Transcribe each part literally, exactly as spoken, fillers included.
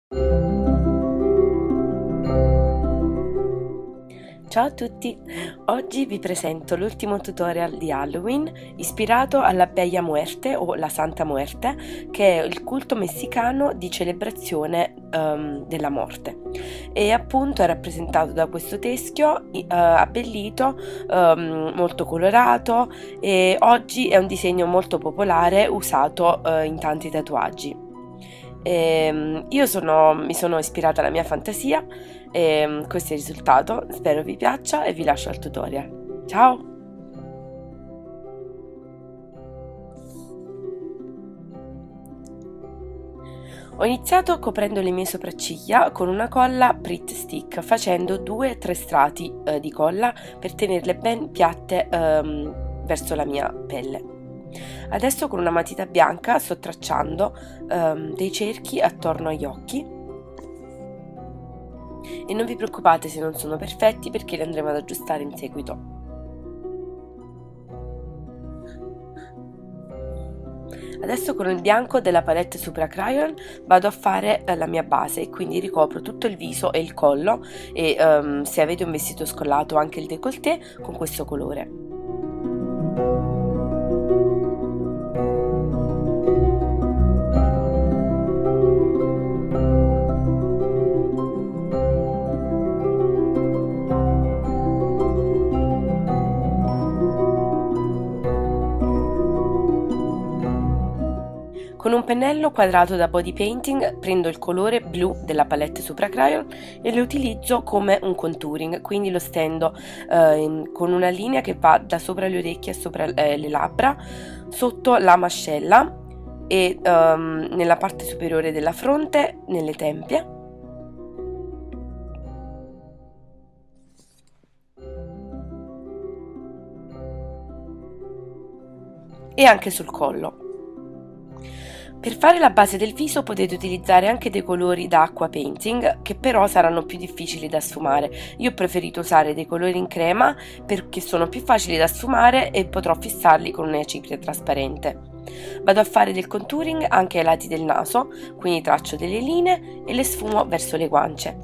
Ciao a tutti! Oggi vi presento l'ultimo tutorial di Halloween ispirato alla Bella Muerte o la Santa Muerte, che è il culto messicano di celebrazione um, della morte, e appunto è rappresentato da questo teschio uh, abbellito, um, molto colorato, e oggi è un disegno molto popolare usato uh, in tanti tatuaggi. E io sono, mi sono ispirata alla mia fantasia e questo è il risultato. Spero vi piaccia e vi lascio al tutorial. Ciao! Ho iniziato coprendo le mie sopracciglia con una colla Pritt Stick, facendo due tre strati eh, di colla per tenerle ben piatte ehm, verso la mia pelle. Adesso con una matita bianca sto tracciando um, dei cerchi attorno agli occhi, e non vi preoccupate se non sono perfetti, perché li andremo ad aggiustare in seguito. Adesso con il bianco della palette Supra Crayon vado a fare eh, la mia base, e quindi ricopro tutto il viso e il collo, e um, se avete un vestito scollato anche il décolleté con questo colore. Con un pennello quadrato da body painting prendo il colore blu della palette Supra Crayon e lo utilizzo come un contouring, quindi lo stendo eh, con una linea che va da sopra le orecchie e sopra eh, le labbra, sotto la mascella e um, nella parte superiore della fronte, nelle tempie. E anche sul collo. Per fare la base del viso potete utilizzare anche dei colori da acqua painting, che però saranno più difficili da sfumare. Io ho preferito usare dei colori in crema perché sono più facili da sfumare e potrò fissarli con una cipria trasparente. Vado a fare del contouring anche ai lati del naso, quindi traccio delle linee e le sfumo verso le guance.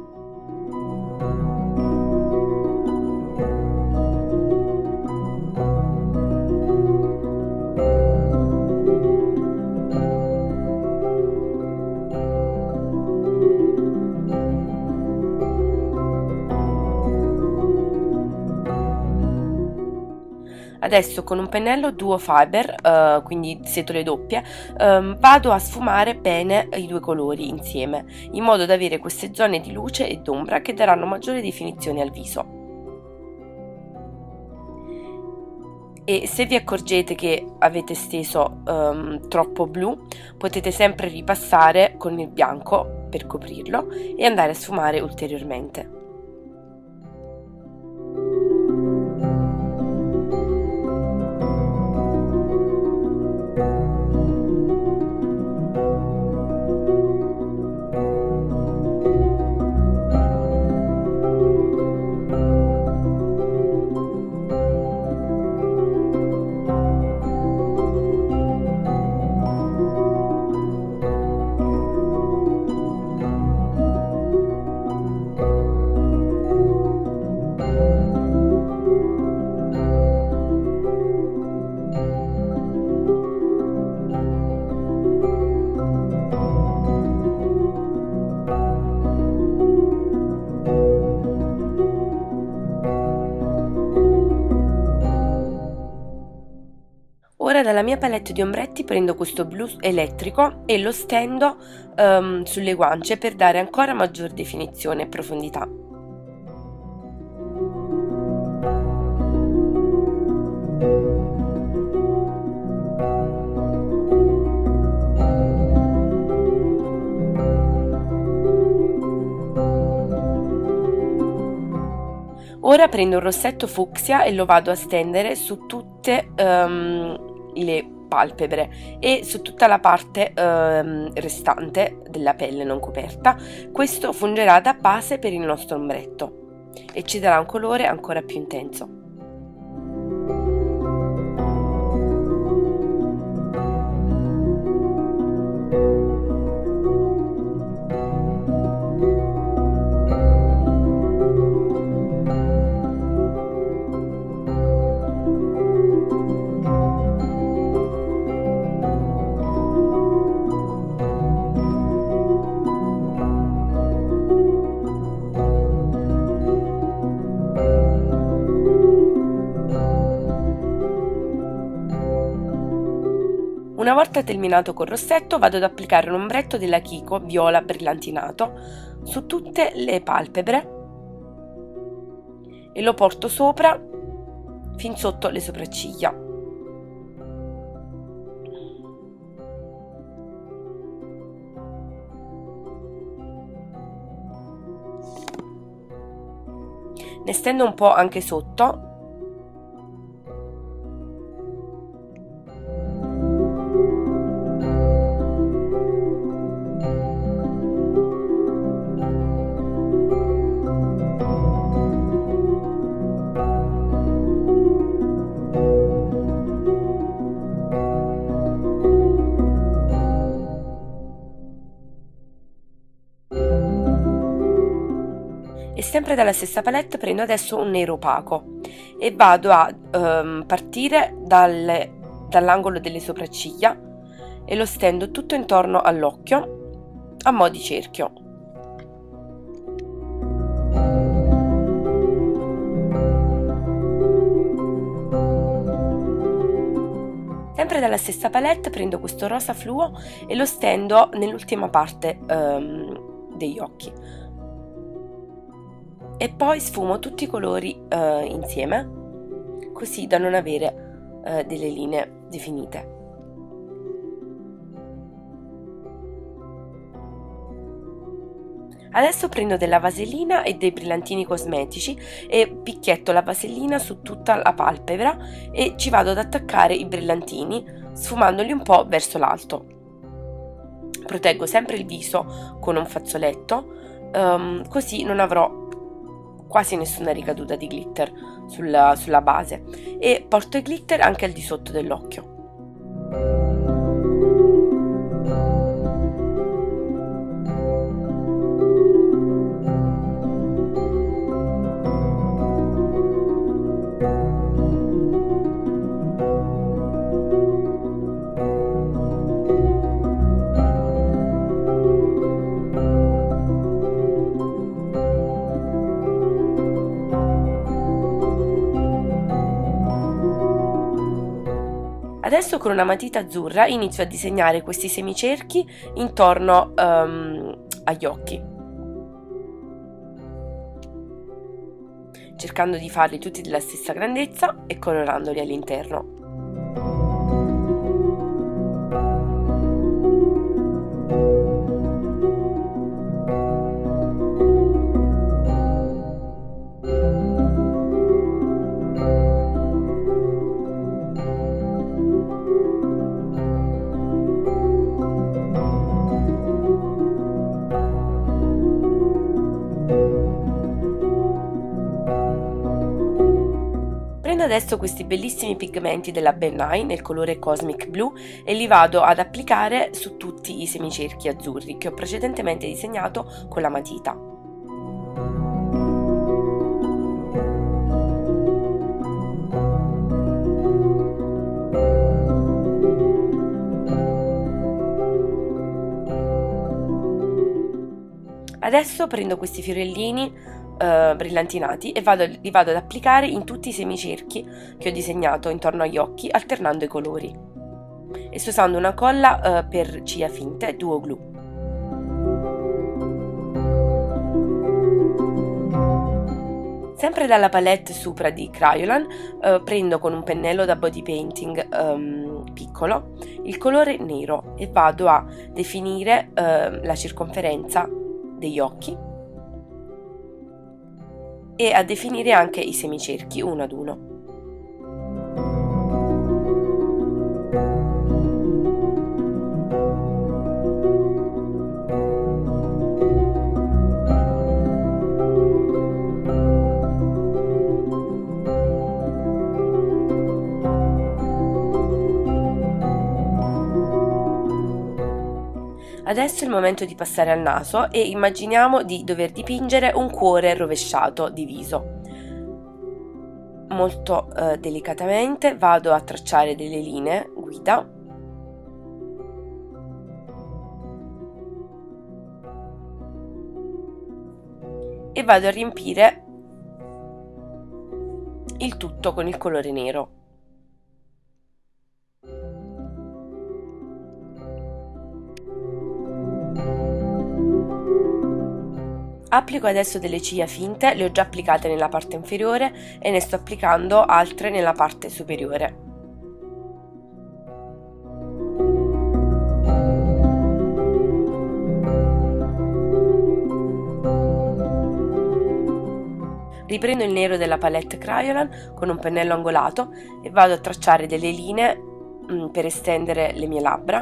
Adesso con un pennello duo fiber, uh, quindi setole doppie, um, vado a sfumare bene i due colori insieme, in modo da avere queste zone di luce e d'ombra che daranno maggiore definizione al viso. E se vi accorgete che avete steso um, troppo blu, potete sempre ripassare con il bianco per coprirlo e andare a sfumare ulteriormente. Ora dalla mia palette di ombretti prendo questo blu elettrico e lo stendo um, sulle guance per dare ancora maggior definizione e profondità. Ora prendo un rossetto fucsia e lo vado a stendere su tutte um, le palpebre e su tutta la parte um, restante della pelle non coperta. Questo fungerà da base per il nostro ombretto e ci darà un colore ancora più intenso. Una volta terminato col rossetto vado ad applicare un ombretto della Kiko viola brillantinato su tutte le palpebre e lo porto sopra fin sotto le sopracciglia. Ne stendo un po' anche sotto. E sempre dalla stessa palette prendo adesso un nero opaco e vado a um, partire dal, dall'angolo delle sopracciglia e lo stendo tutto intorno all'occhio a mo' di cerchio. Sempre dalla stessa palette prendo questo rosa fluo e lo stendo nell'ultima parte um, degli occhi. E poi sfumo tutti i colori uh, insieme, così da non avere uh, delle linee definite. Adesso prendo della vasellina e dei brillantini cosmetici e picchietto la vasellina su tutta la palpebra e ci vado ad attaccare i brillantini sfumandoli un po' verso l'alto. Proteggo sempre il viso con un fazzoletto, um, così non avrò quasi nessuna ricaduta di glitter sulla, sulla base, e porto i glitter anche al di sotto dell'occhio. Adesso con una matita azzurra inizio a disegnare questi semicerchi intorno um, agli occhi, cercando di farli tutti della stessa grandezza e colorandoli all'interno. Prendo adesso questi bellissimi pigmenti della Ben Nye nel colore Cosmic Blue e li vado ad applicare su tutti i semicerchi azzurri che ho precedentemente disegnato con la matita. Adesso prendo questi fiorellini Uh, brillantinati e vado, li vado ad applicare in tutti i semicerchi che ho disegnato intorno agli occhi, alternando i colori e sto usando una colla uh, per ciglia finte Duo Glue. Sempre dalla palette Supra di Kryolan uh, prendo con un pennello da body painting um, piccolo il colore nero e vado a definire uh, la circonferenza degli occhi e a definire anche i semicerchi uno ad uno. Adesso è il momento di passare al naso e immaginiamo di dover dipingere un cuore rovesciato diviso. Molto eh, delicatamente vado a tracciare delle linee guida e vado a riempire il tutto con il colore nero. Applico adesso delle ciglia finte, le ho già applicate nella parte inferiore e ne sto applicando altre nella parte superiore. Riprendo il nero della palette Kryolan con un pennello angolato e vado a tracciare delle linee mh, per estendere le mie labbra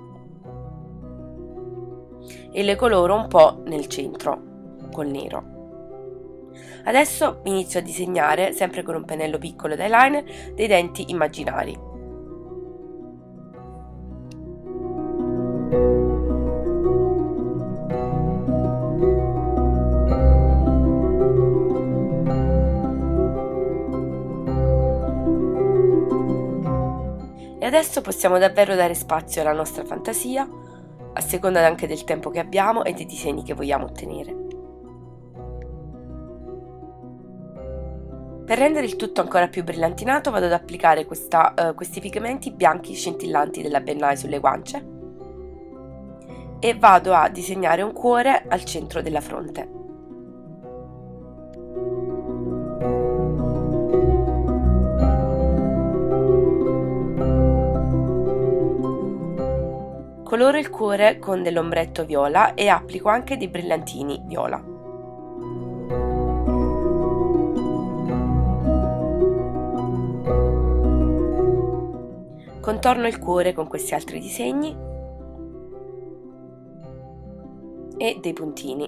e le coloro un po' nel centro col nero. Adesso inizio a disegnare, sempre con un pennello piccolo d'eyeliner, dei denti immaginari. E adesso possiamo davvero dare spazio alla nostra fantasia, a seconda anche del tempo che abbiamo e dei disegni che vogliamo ottenere. Per rendere il tutto ancora più brillantinato vado ad applicare questa, uh, questi pigmenti bianchi scintillanti della Ben Nye sulle guance e vado a disegnare un cuore al centro della fronte. Coloro il cuore con dell'ombretto viola e applico anche dei brillantini viola. Contorno il cuore con questi altri disegni e dei puntini.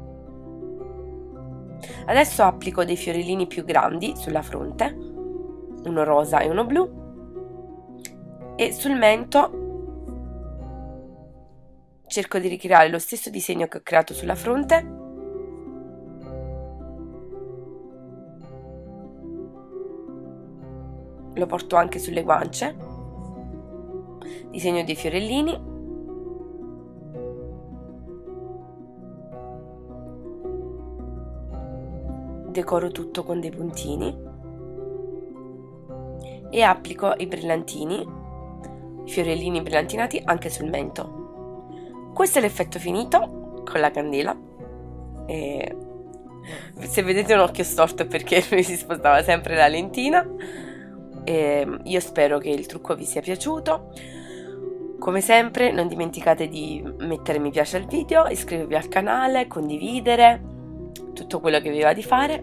Adesso applico dei fiorellini più grandi sulla fronte, uno rosa e uno blu, e sul mento cerco di ricreare lo stesso disegno che ho creato sulla fronte, lo porto anche sulle guance, disegno dei fiorellini, decoro tutto con dei puntini e applico i brillantini, i fiorellini brillantinati anche sul mento. Questo è l'effetto finito con la candela e se vedete un occhio storto è perché mi si spostava sempre la lentina. E io spero che il trucco vi sia piaciuto. Come sempre non dimenticate di mettere mi piace al video, iscrivervi al canale, condividere tutto quello che vi va di fare.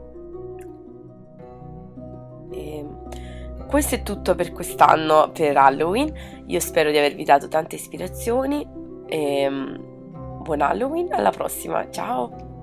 E questo è tutto per quest'anno, per Halloween. Io spero di avervi dato tante ispirazioni e buon Halloween, alla prossima, ciao!